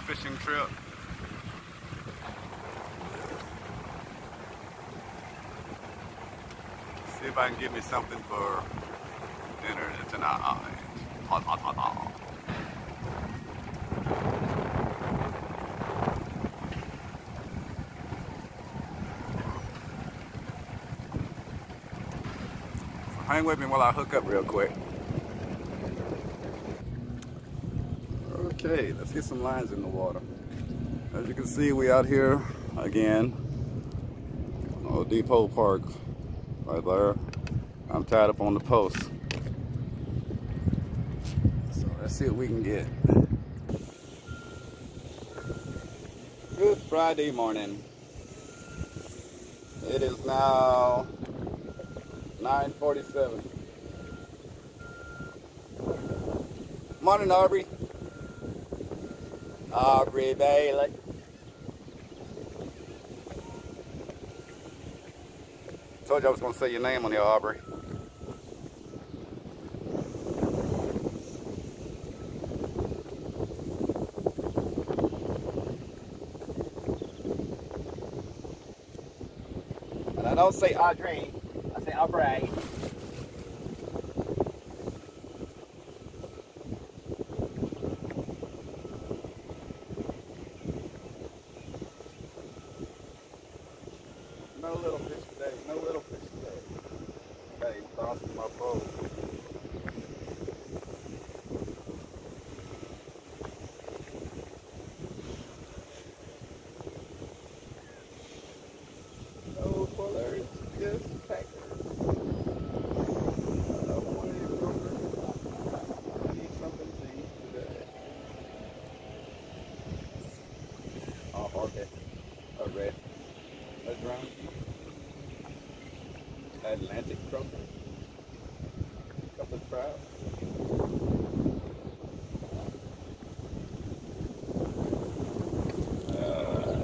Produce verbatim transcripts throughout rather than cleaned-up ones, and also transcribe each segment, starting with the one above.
fishing trip. See if I can get me something for dinner tonight. Hot, hot, hot, hot. So hang with me while I hook up real quick. Okay, let's get some lines in the water. As you can see, we out here again. Old Depot Park, right there. I'm tied up on the post. So let's see what we can get. Good Friday morning. It is now nine forty-seven. Morning, Aubrey. Aubrey Bailey. Told you I was going to say your name on the Aubrey. And I don't say Audrey, I say Aubrey. No little fish today, no little fish today. Okay, bouncing my boat. No pullers, just packers. I don't want any pullers. I need something to eat today. Oh, okay. A red. A brown. Atlantic croaker. Couple of trout. Uh,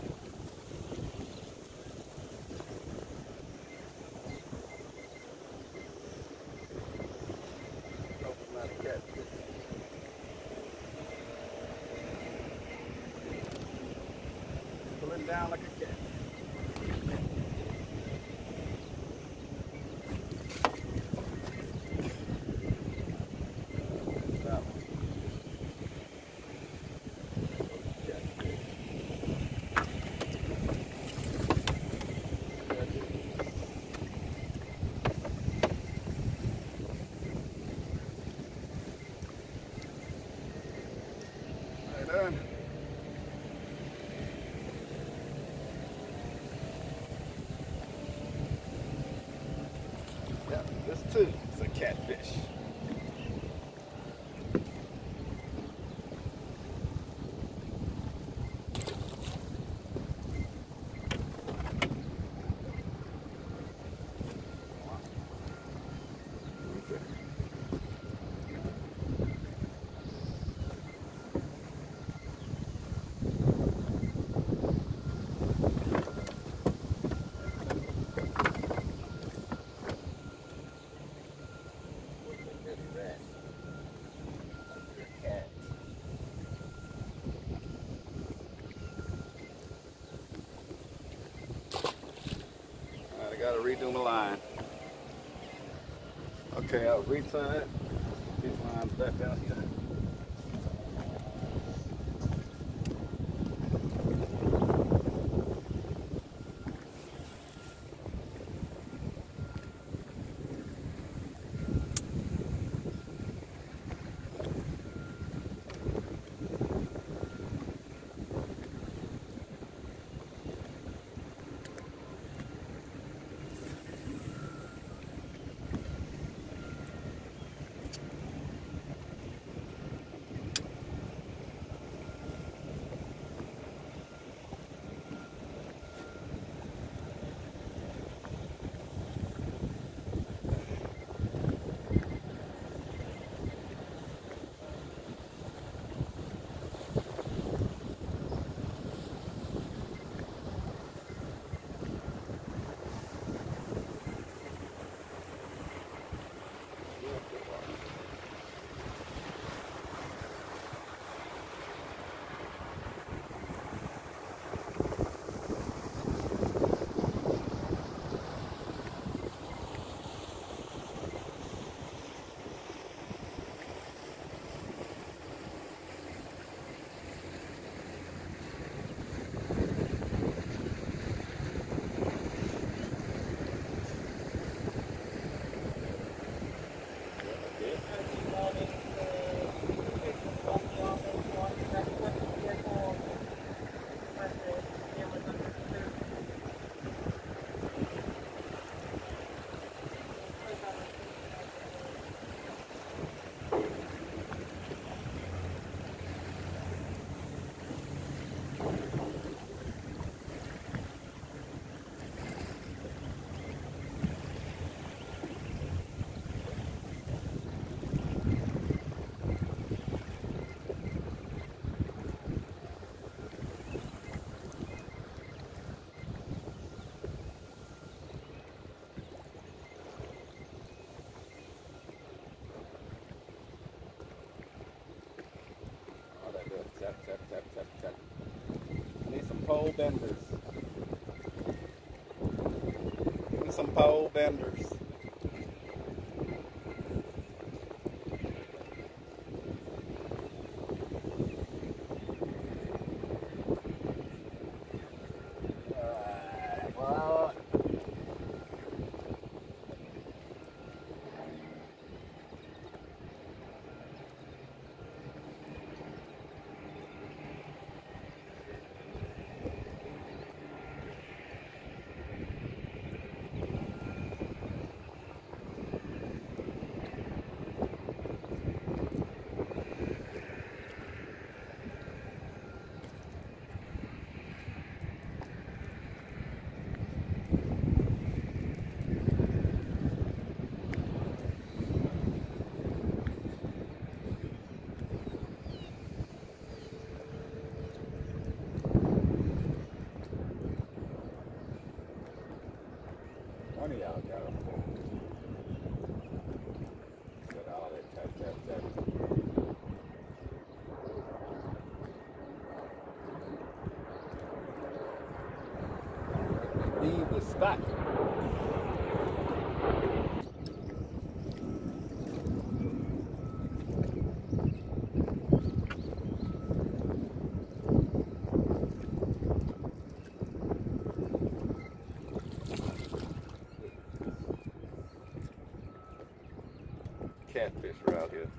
hope it's not a catfish. Pulling down like a cat. Yeah, this too is a catfish. I gotta redo my line. Okay, I'll retie it. These lines back out here. benders. Give me some pole benders. One of y'all got them. Got all that tap, tap, tap. Leave the spot. Catfish are out here.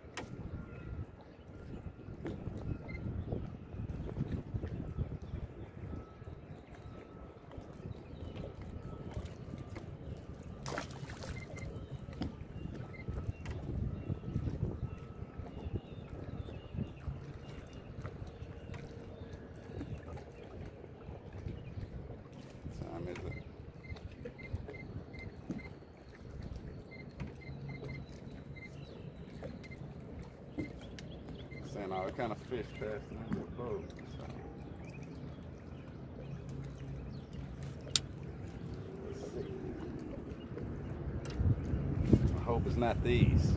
What time is it? Saying all kind of fish passing under the boat. So. Let's see. I hope it's not these.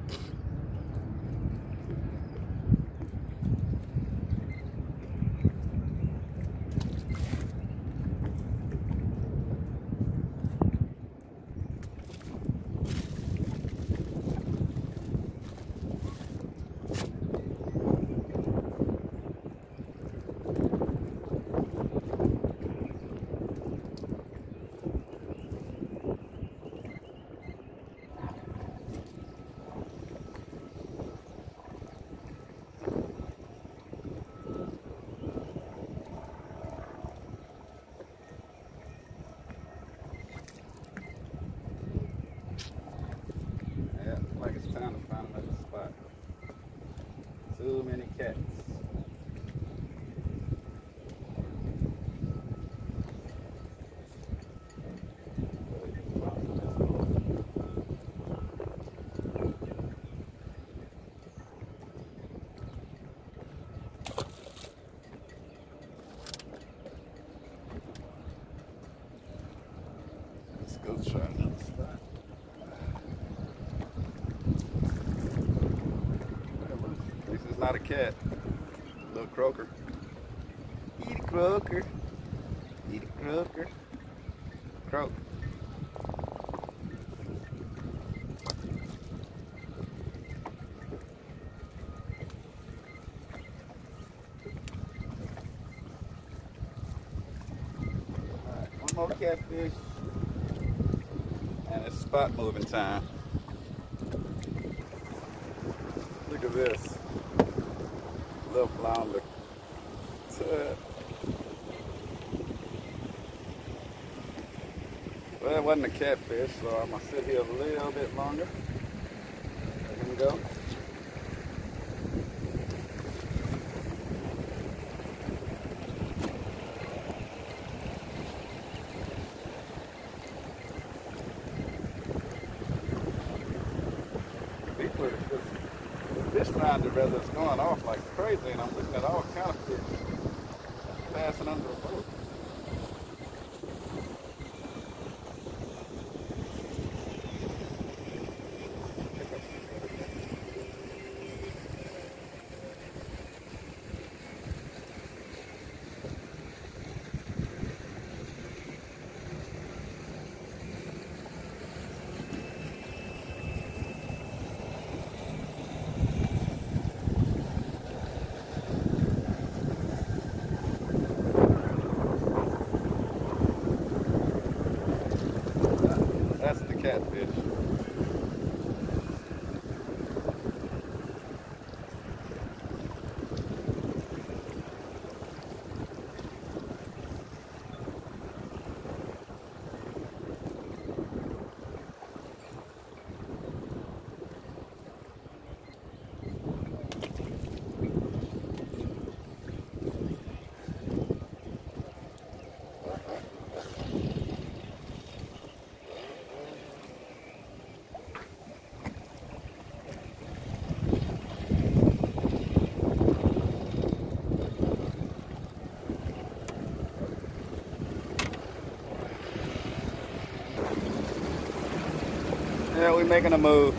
Like it's time to find another spot. Too many cats. Let's go try another spot. This is not a cat. Little croaker. Eat a croaker. Eat a croaker. Croak. Alright, one more catfish. And it's spot moving time. Look at this. Little flounder. Well, it wasn't a catfish, so I'm gonna sit here a little bit longer. Let him go. People, the fish finder rather is going off like crazy, and I'm looking at all kind of fish passing under the boat. Yeah, we're making a move.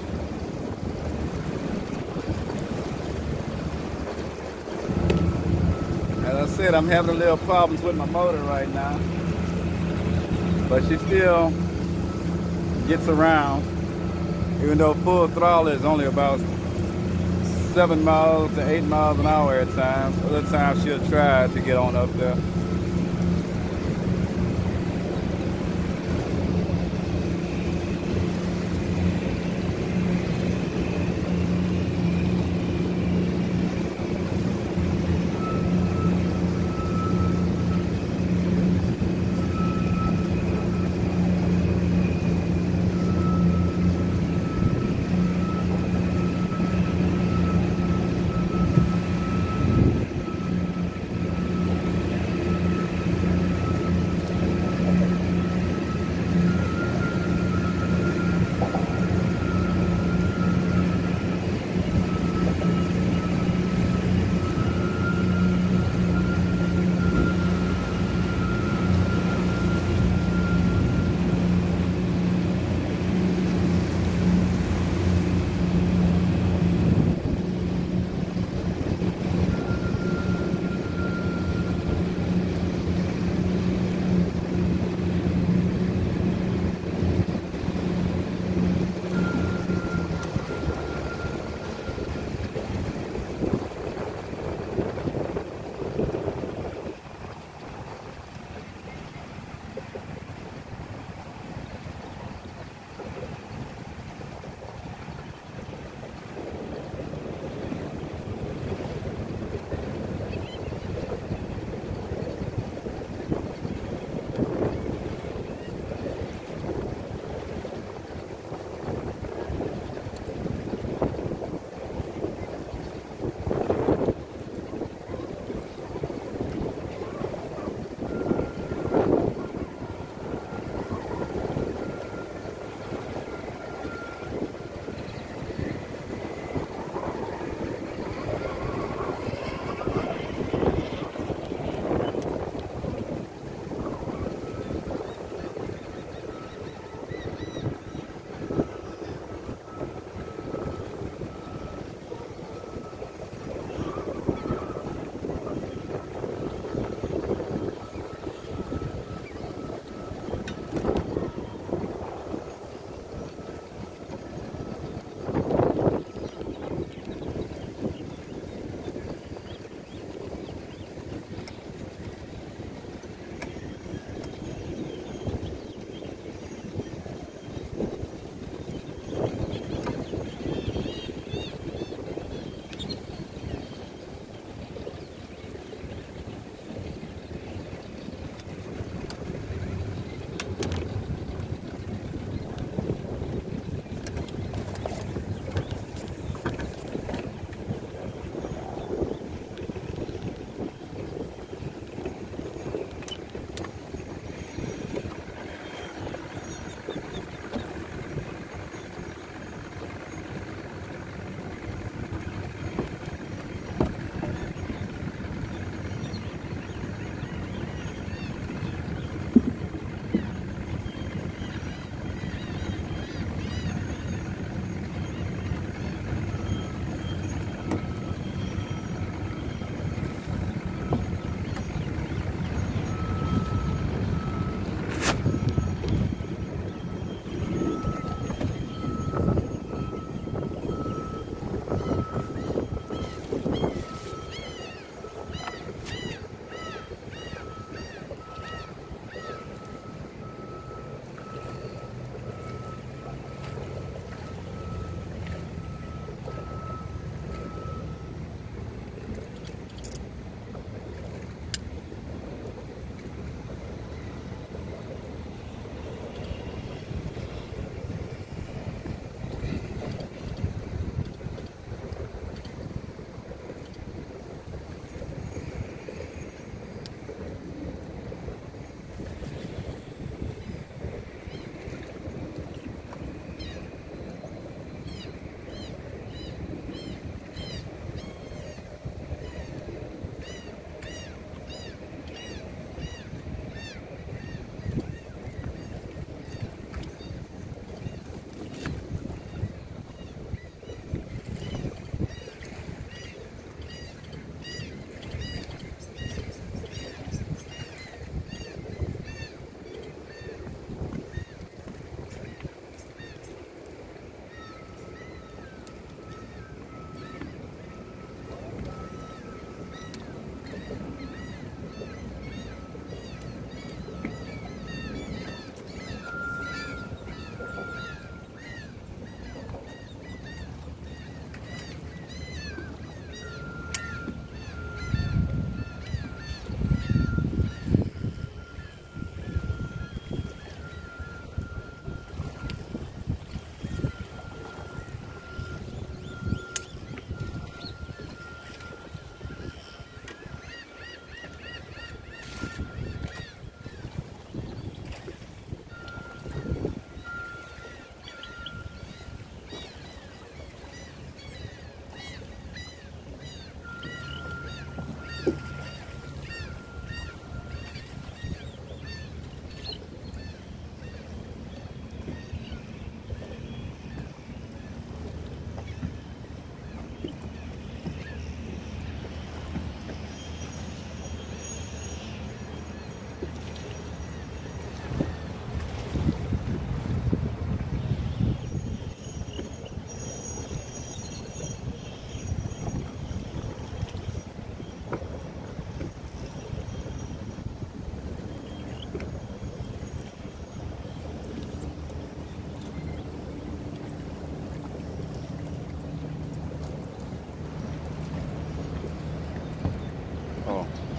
As I said, I'm having a little problems with my motor right now, but she still gets around, even though full throttle is only about seven miles to eight miles an hour at times. Other times she'll try to get on up there.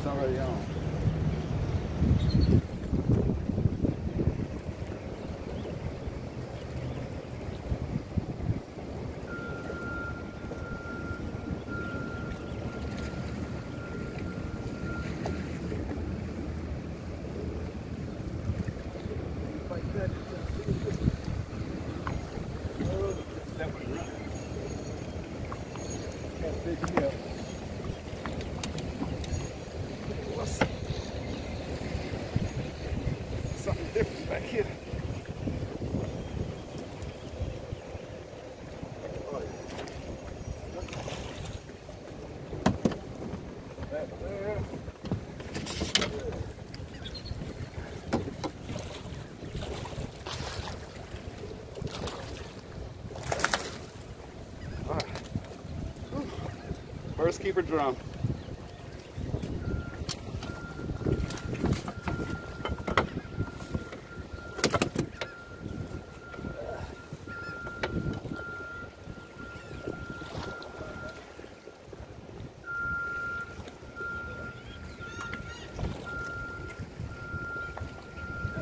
It's already on. Something different back here. Back there. All right. First keeper drum.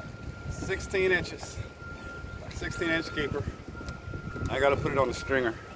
sixteen inches, sixteen inch keeper. I gotta put it on the stringer.